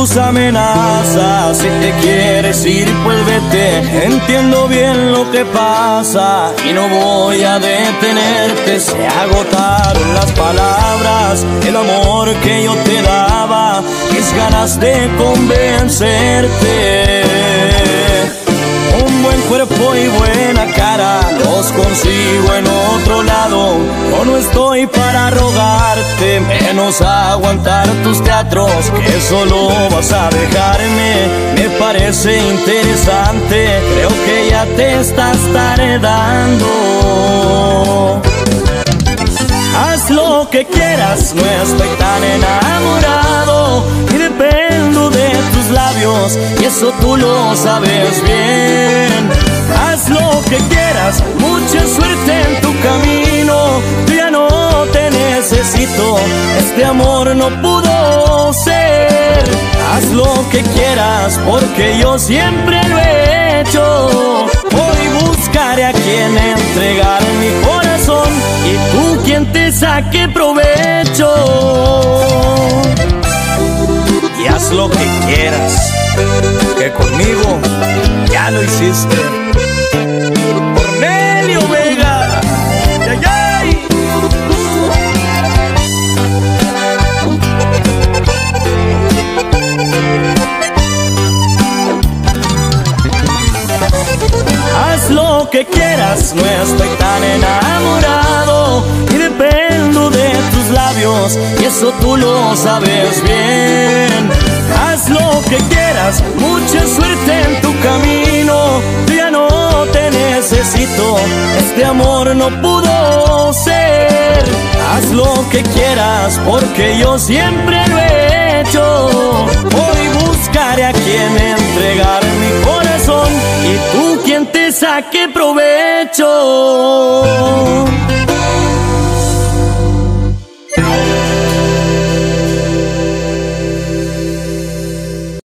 tus amenazas. Si te quieres ir, pues vete. Entiendo bien lo que pasa y no voy a detenerte. Se agotaron las palabras, el amor que yo te daba, mis ganas de convencerte. Un buen cuerpo y buena cara los consigo en otro lado. Yo no estoy para rogarte, menos aguantar tus teatros, que solo vas a dejarme. Me parece interesante, creo que ya te estás tardando. Haz lo que quieras, no estoy tan enamorado y dependo de tus labios, y eso tú lo sabes bien. Haz lo que quieras, mucha suerte en tu camino. Yo ya no te necesito, este amor no pudo ser. Haz lo que quieras, porque yo siempre lo he hecho. Hoy buscaré a quien entregar mi corazón y tú quien te saque provecho. Y haz lo que quieras, que conmigo ya lo hiciste. Cornelio Vega, ay, ay. Haz lo que quieras, no estoy tan enamorado y dependo de tus labios, y eso tú lo sabes bien. Haz lo que quieras, mucha suerte en tu camino. Yo ya no te necesito, este amor no pudo ser. Haz lo que quieras, porque yo siempre lo he hecho. Hoy buscaré a quien entregar mi corazón y tú quien te saque provecho.